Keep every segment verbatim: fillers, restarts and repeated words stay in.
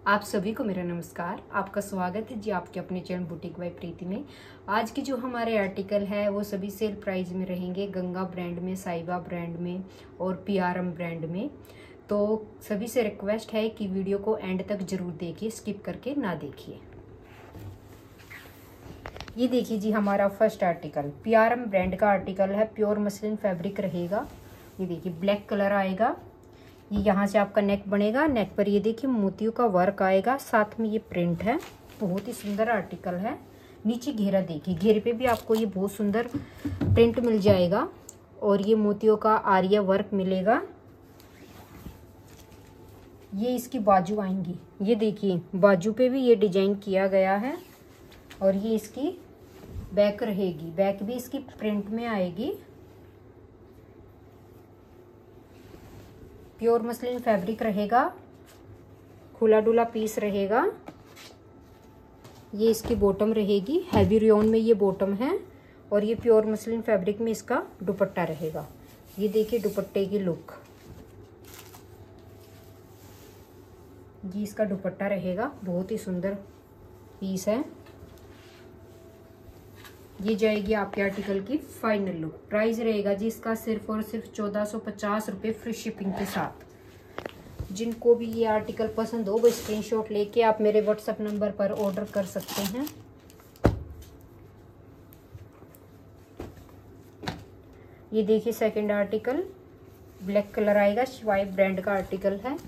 आप सभी को मेरा नमस्कार। आपका स्वागत है जी आपके अपने चैनल बुटीक बाय प्रीति में। आज के जो हमारे आर्टिकल है वो सभी सेल प्राइस में रहेंगे, गंगा ब्रांड में, साहिबा ब्रांड में और पीआरएम ब्रांड में। तो सभी से रिक्वेस्ट है कि वीडियो को एंड तक जरूर देखिए, स्किप करके ना देखिए। ये देखिए जी, हमारा फर्स्ट आर्टिकल पीआरएम ब्रांड का आर्टिकल है। प्योर मसलिन फैब्रिक रहेगा। ये देखिए ब्लैक कलर आएगा। ये यहाँ से आपका नेक बनेगा। नेक पर ये देखिए मोतियों का वर्क आएगा, साथ में ये प्रिंट है। बहुत ही सुंदर आर्टिकल है। नीचे घेरा देखिए, घेरे पे भी आपको ये बहुत सुंदर प्रिंट मिल जाएगा और ये मोतियों का आरिया वर्क मिलेगा। ये इसकी बाजू आएंगी। ये देखिए बाजू पे भी ये डिजाइन किया गया है और ये इसकी बैक रहेगी। बैक भी इसकी प्रिंट में आएगी। प्योर मसलिन फैब्रिक रहेगा, खुला डुला पीस रहेगा। ये इसकी बॉटम रहेगी, हैवी रेयॉन में ये बॉटम है और ये प्योर मसलिन फैब्रिक में इसका दुपट्टा रहेगा। ये देखिए दुपट्टे की लुक, ये इसका दुपट्टा रहेगा। बहुत ही सुंदर पीस है। ये जाएगी आपके आर्टिकल की फाइनल लुक। प्राइस रहेगा जी इसका सिर्फ और सिर्फ चौदह सौ पचास रुपये फ्री शिपिंग के साथ। जिनको भी ये आर्टिकल पसंद हो वो स्क्रीनशॉट लेके आप मेरे व्हाट्सएप नंबर पर ऑर्डर कर सकते हैं। ये देखिए सेकंड आर्टिकल ब्लैक कलर आएगा। शिवाई ब्रांड का आर्टिकल है।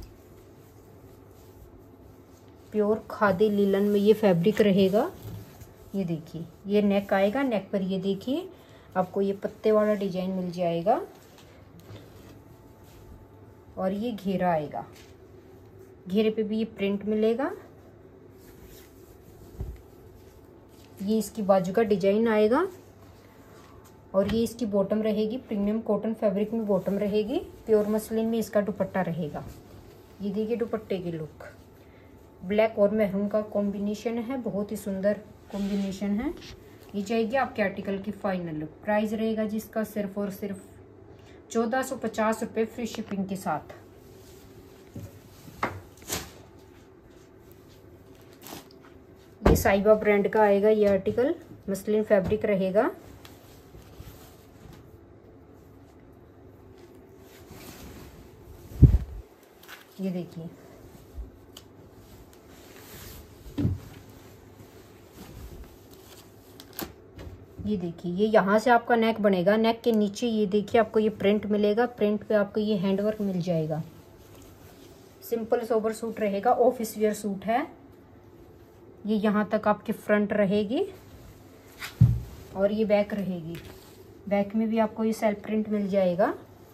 प्योर खादी लिलन में ये फैब्रिक रहेगा। ये देखिए ये नेक आएगा। नेक पर ये देखिए आपको ये पत्ते वाला डिजाइन मिल जाएगा और ये घेरा आएगा। घेरे पे भी ये प्रिंट मिलेगा। ये इसकी बाजू का डिजाइन आएगा और ये इसकी बॉटम रहेगी। प्रीमियम कॉटन फैब्रिक में बॉटम रहेगी। प्योर मसलिन में इसका दुपट्टा रहेगा। ये देखिए दुपट्टे की लुक, ब्लैक और मैरून का कॉम्बिनेशन है। बहुत ही सुंदर कॉम्बिनेशन है। ये जाएगी आपके आर्टिकल की फाइनल लुक। प्राइस रहेगा जिसका सिर्फ और सिर्फ चौदह सौ पचास रुपये फ्री शिपिंग के साथ। ये साहिबा ब्रांड का आएगा। ये आर्टिकल मसलिन फैब्रिक रहेगा। ये देखिए ये देखिए ये यहाँ से आपका नेक बनेगा। नेक के नीचे ये देखिए आपको ये प्रिंट मिलेगा। प्रिंट पे आपको ये हैंडवर्क मिल जाएगा। सिंपल सोबर सूट रहेगा, ऑफिस वेयर सूट है। ये यहाँ तक आपकी फ्रंट रहेगी और ये बैक रहेगी। बैक में भी आपको ये सेल्फ प्रिंट मिल जाएगा।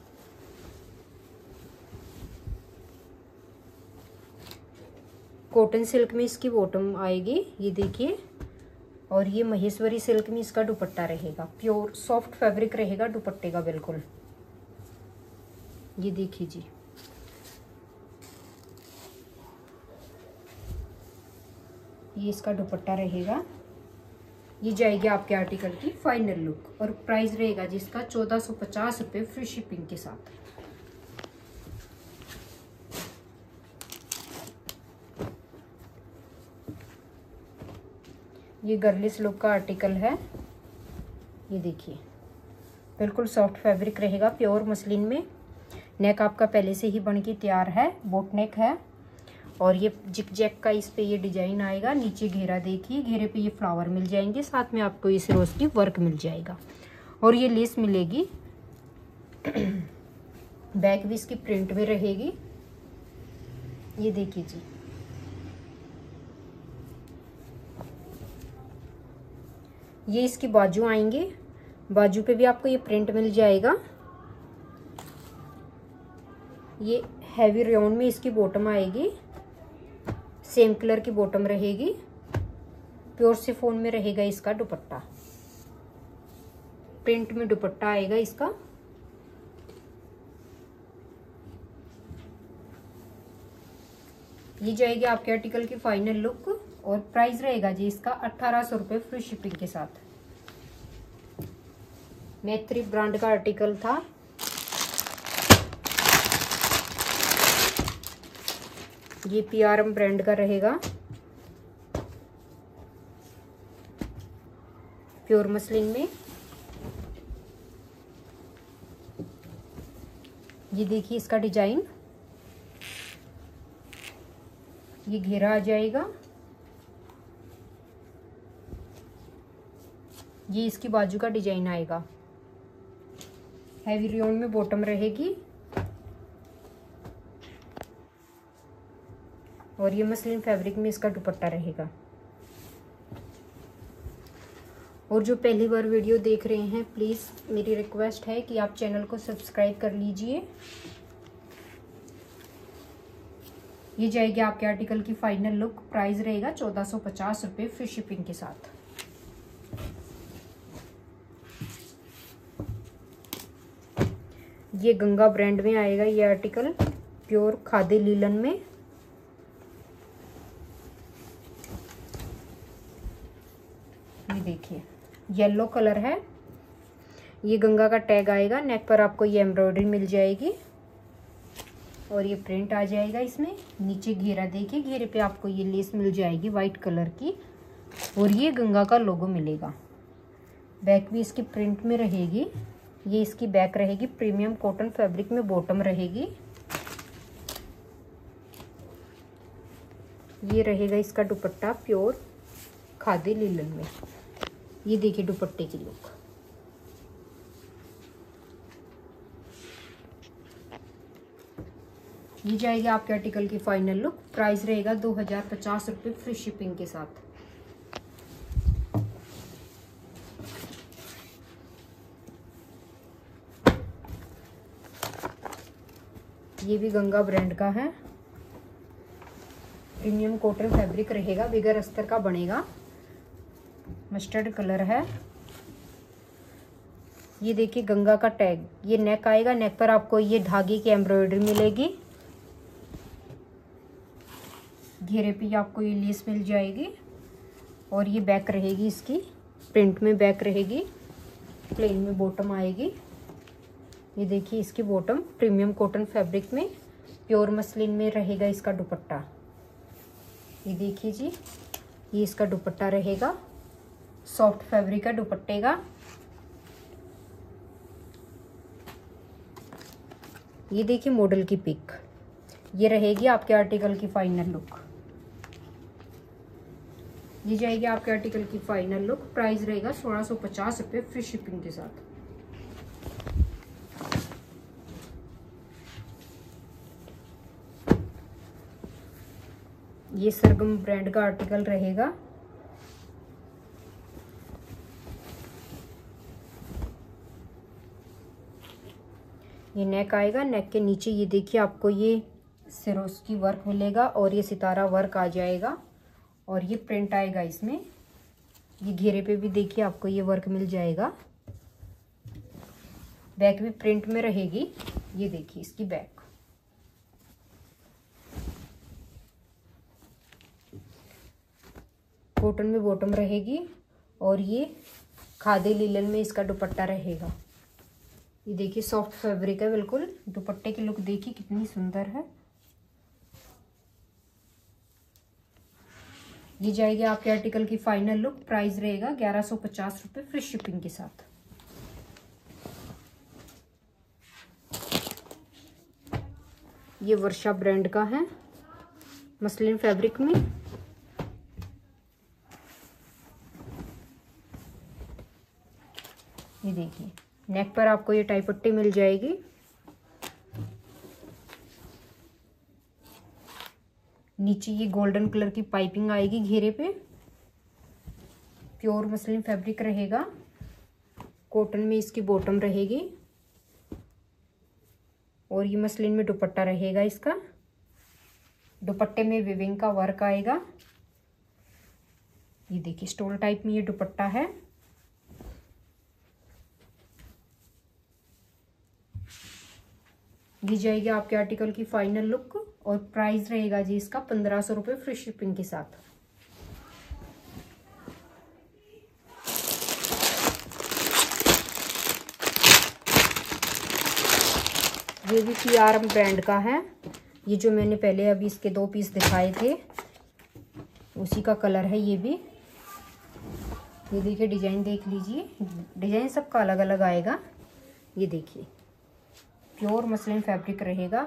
कॉटन सिल्क में इसकी बॉटम आएगी। ये देखिए और ये महेश्वरी सिल्क में इसका दुपट्टा रहेगा। प्योर सॉफ्ट फैब्रिक रहेगा दुपट्टे का बिल्कुल। ये देखिए जी, ये इसका दुपट्टा रहेगा। ये जाएगी आपके आर्टिकल की फाइनल लुक और प्राइस रहेगा जिसका चौदह सौ पचास रुपये फ्री शिपिंग के साथ। ये गर्लिश लुक का आर्टिकल है। ये देखिए बिल्कुल सॉफ्ट फैब्रिक रहेगा प्योर मसलिन में। नेक आपका पहले से ही बन के तैयार है, बोट नेक है और ये जिक जैक का इस पे ये डिजाइन आएगा। नीचे घेरा देखिए, घेरे पे ये फ्लावर मिल जाएंगे। साथ में आपको इस रोज की वर्क मिल जाएगा और ये लेस मिलेगी। बैक भी इसकी प्रिंट में रहेगी। ये देखिए जी, ये इसकी बाजू आएंगे। बाजू पे भी आपको ये प्रिंट मिल जाएगा। ये हैवी रेयॉन में इसकी बॉटम आएगी। सेम कलर की बॉटम रहेगी। प्योर शिफॉन में रहेगा इसका दुपट्टा। प्रिंट में दुपट्टा आएगा इसका। ये जाएगी आपके आर्टिकल की फाइनल लुक और प्राइस रहेगा जी इसका अठारह सौ रुपये फ्री शिपिंग के साथ। मैत्री ब्रांड का आर्टिकल था। ये पी आर एम ब्रांड का रहेगा, प्योर मसलिन में। ये देखिए इसका डिजाइन, ये घेरा आ जाएगा, ये इसकी बाजू का डिजाइन आएगा। हैवी रियोन में बॉटम रहेगी और ये मसलिन फैब्रिक में इसका दुपट्टा रहेगा। और जो पहली बार वीडियो देख रहे हैं, प्लीज़ मेरी रिक्वेस्ट है कि आप चैनल को सब्सक्राइब कर लीजिए। ये जाएगी आपके आर्टिकल की फाइनल लुक। प्राइस रहेगा चौदह सौ पचास रुपये फ्री शिपिंग के साथ। ये गंगा ब्रांड में आएगा ये आर्टिकल, प्योर खादी लीलन में। ये देखिए येलो कलर है। ये गंगा का टैग आएगा, नेक पर आपको ये एम्ब्रॉयडरी मिल जाएगी और ये प्रिंट आ जाएगा इसमें। नीचे घेरा देखिए, घेरे पे आपको ये लेस मिल जाएगी वाइट कलर की और ये गंगा का लोगो मिलेगा। बैक भी इसकी प्रिंट में रहेगी। ये इसकी बैक रहेगी, प्रीमियम कॉटन फैब्रिक में बॉटम रहेगी। ये रहेगा इसका दुपट्टा, प्योर खादी लीलन में। ये देखिए दुपट्टे की लुक। ये जाएगी आपके आर्टिकल की फाइनल लुक। प्राइस रहेगा दो हजार पचास रुपये फ्री शिपिंग के साथ। ये भी गंगा ब्रांड का है, प्रीमियम कॉटन फैब्रिक रहेगा, बिगर अस्तर का बनेगा, मस्टर्ड कलर है। ये देखिए गंगा का टैग, ये नेक आएगा, नेक पर आपको ये धागे की एम्ब्रॉयडरी मिलेगी। घेरे पे आपको ये लेस मिल जाएगी और ये बैक रहेगी इसकी, प्रिंट में बैक रहेगी, प्लेन में बॉटम आएगी। ये देखिए इसकी बॉटम प्रीमियम कॉटन फैब्रिक में, प्योर मसलिन में रहेगा इसका दुपट्टा। ये देखिए जी, ये इसका दुपट्टा रहेगा, सॉफ्ट फैब्रिक का दुपट्टे का। ये देखिए मॉडल की पिक, ये रहेगी आपके आर्टिकल की फाइनल लुक। ये जाएगी आपके आर्टिकल की फाइनल लुक। प्राइस रहेगा सोलह सौ पचास रुपये फ्री शिपिंग के साथ। ये सरगम ब्रांड का आर्टिकल रहेगा। ये नेक आएगा, नेक के नीचे ये देखिए आपको ये सिरोस्की वर्क मिलेगा और ये सितारा वर्क आ जाएगा और ये प्रिंट आएगा इसमें। ये घेरे पे भी देखिए आपको ये वर्क मिल जाएगा। बैक भी प्रिंट में रहेगी। ये देखिए इसकी बैक, कॉटन में बॉटम रहेगी और ये खादी लीलन में इसका दुपट्टा रहेगा। ये देखिए सॉफ्ट फैब्रिक है बिल्कुल। दुपट्टे की लुक देखिए कितनी सुंदर है। ये जाएगी आपके आर्टिकल की फाइनल लुक। प्राइस रहेगा ग्यारह सौ पचास रुपये फ्री शिपिंग के साथ। ये वर्षा ब्रांड का है, मसलिन फैब्रिक में। ये देखिए नेक पर आपको ये टाई पट्टी मिल जाएगी। नीचे ये गोल्डन कलर की पाइपिंग आएगी घेरे पे। प्योर मसलिन फैब्रिक रहेगा, कॉटन में इसकी बॉटम रहेगी और ये मसलिन में दुपट्टा रहेगा इसका। दुपट्टे में विविंग का वर्क आएगा। ये देखिए स्टोल टाइप में ये दुपट्टा है। दी जाएगी आपके आर्टिकल की फाइनल लुक और प्राइस रहेगा जी इसका पंद्रह सौ रुपये फ्री शिपिंग के साथ। ये भी पी आर एम ब्रांड का है, ये जो मैंने पहले अभी इसके दो पीस दिखाए थे उसी का कलर है ये भी। ये देखिए डिजाइन देख लीजिए, डिजाइन सबका अलग अलग आएगा। ये देखिए प्योर मसलिन फैब्रिक रहेगा।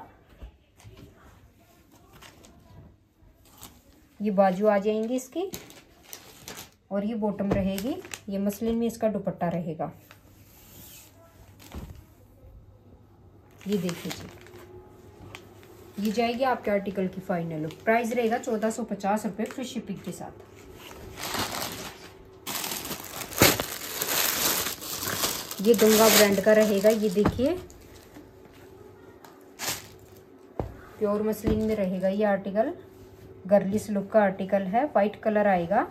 ये बाजू आ जाएंगी इसकी और ये बॉटम रहेगी। ये मसलिन में इसका दुपट्टा रहेगा। ये देखिए जी, ये जाएगी आपके आर्टिकल की फाइनल लुक। प्राइस रहेगा चौदह सौ पचास रुपये फ्री शिपिंग के साथ। ये गंगा ब्रांड का रहेगा। ये देखिए प्योर मसलिन में रहेगा ये आर्टिकल। गर्लिश लुक का आर्टिकल है, वाइट कलर आएगा।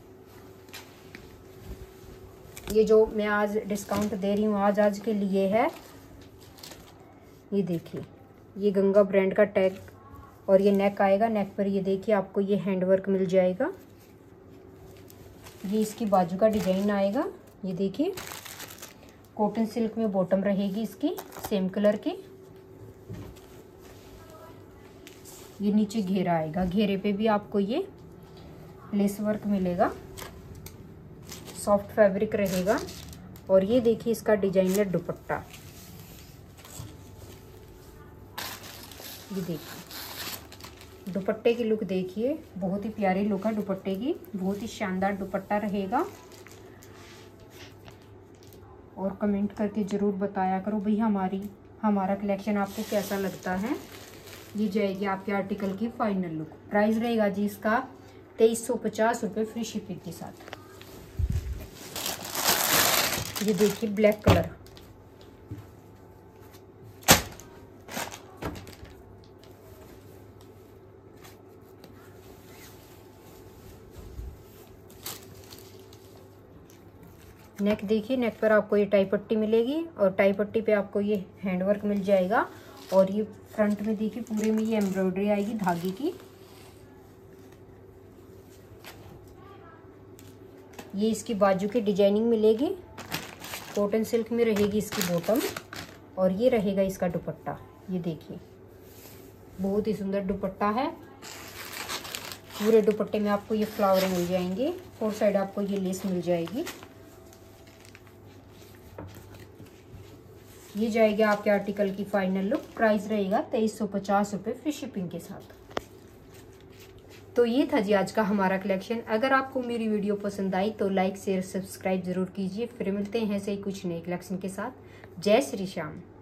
ये जो मैं आज डिस्काउंट दे रही हूँ आज आज के लिए है। ये देखिए ये गंगा ब्रांड का टैग और ये नेक आएगा। नेक पर ये देखिए आपको ये हैंडवर्क मिल जाएगा। ये इसकी बाजू का डिजाइन आएगा। ये देखिए कॉटन सिल्क में बॉटम रहेगी इसकी सेम कलर की। ये नीचे घेरा आएगा, घेरे पे भी आपको ये लेस वर्क मिलेगा। सॉफ्ट फैब्रिक रहेगा। और ये देखिए इसका डिजाइनर दुपट्टा। ये देखिए दुपट्टे की लुक देखिए, बहुत ही प्यारी लुक है दुपट्टे की। बहुत ही शानदार दुपट्टा रहेगा। और कमेंट करके ज़रूर बताया करो भाई हमारी हमारा कलेक्शन आपको कैसा लगता है। ये जाएगी आपके आर्टिकल की फाइनल लुक। प्राइस रहेगा जी इसका तेईस सौ पचास रुपये फ्री शिपिंग के साथ। ये देखिए ब्लैक कलर। नेक देखिए, नेक पर आपको ये टाई पट्टी मिलेगी और टाई पट्टी पे आपको ये हैंडवर्क मिल जाएगा। और ये फ्रंट में देखिए पूरे में ये एम्ब्रॉयडरी आएगी धागे की। ये इसकी बाजू की डिजाइनिंग मिलेगी। कॉटन सिल्क में रहेगी इसकी बॉटम और ये रहेगा इसका दुपट्टा। ये देखिए बहुत ही सुंदर दुपट्टा है। पूरे दुपट्टे में आपको ये फ्लावर मिल जाएंगे। फोर साइड आपको ये लेस मिल जाएगी। ये जाएगा आपके आर्टिकल की फाइनल लुक। प्राइस रहेगा तेईस सौ पचास रुपये फ्री शिपिंग के साथ। तो ये था जी आज का हमारा कलेक्शन। अगर आपको मेरी वीडियो पसंद आई तो लाइक शेयर सब्सक्राइब जरूर कीजिए। फिर मिलते हैं ऐसे ही कुछ नए कलेक्शन के साथ। जय श्री श्याम।